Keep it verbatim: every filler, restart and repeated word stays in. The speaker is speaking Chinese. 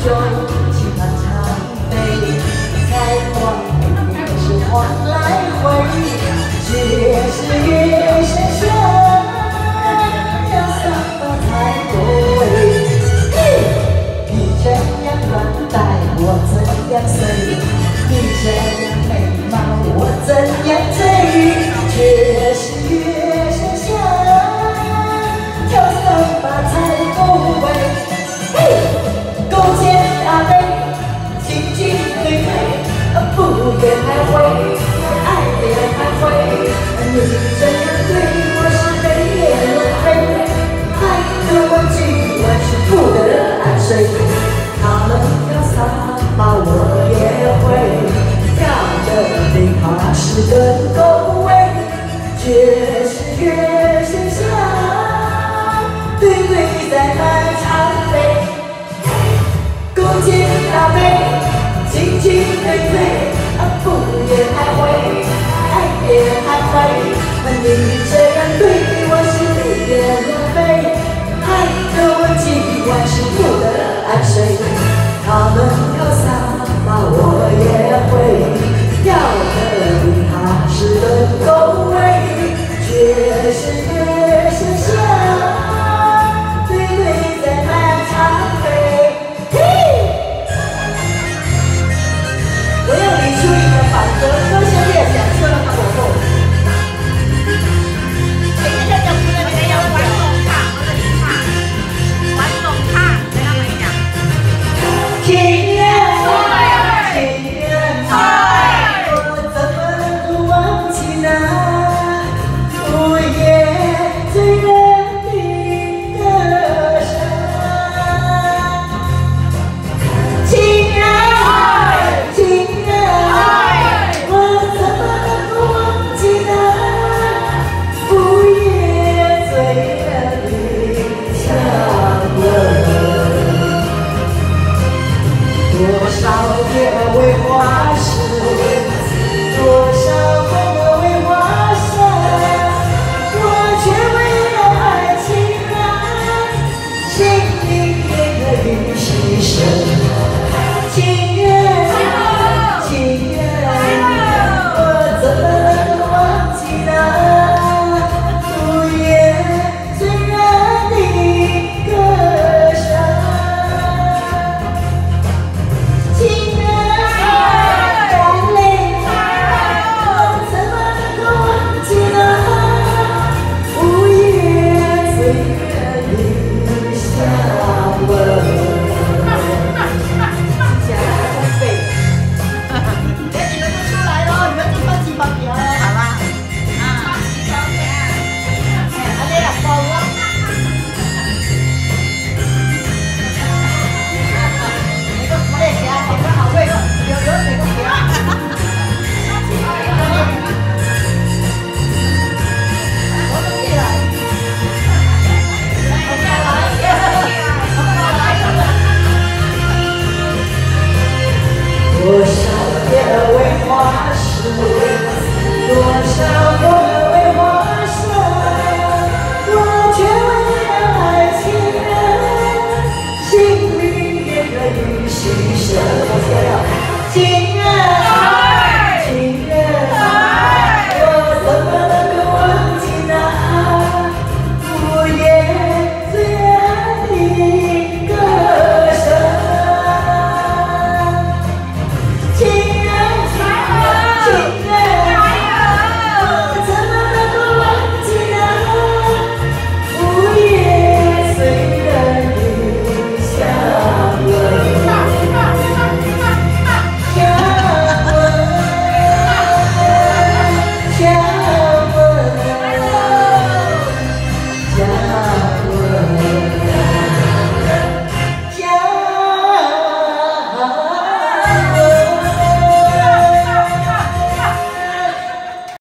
就去漫长飞，才华也是换来回，却是月是下，要散发太多味。你这样乱摆，我怎样随？你这样美貌，我怎样追？却是月是下，要散发太多味。勾肩搭背，紧紧对对，不言还会，爱也还会。你这样对我是泪眼轮回，爱的我今晚是不得安睡。他们要撒把我也会，跳的比他是更够味，却是月是下，对对在漫长飞。勾肩搭背，紧紧对对，不言还会，爱也还会。你这样对我是泪眼轮回，害得我今晚是不得安睡。他们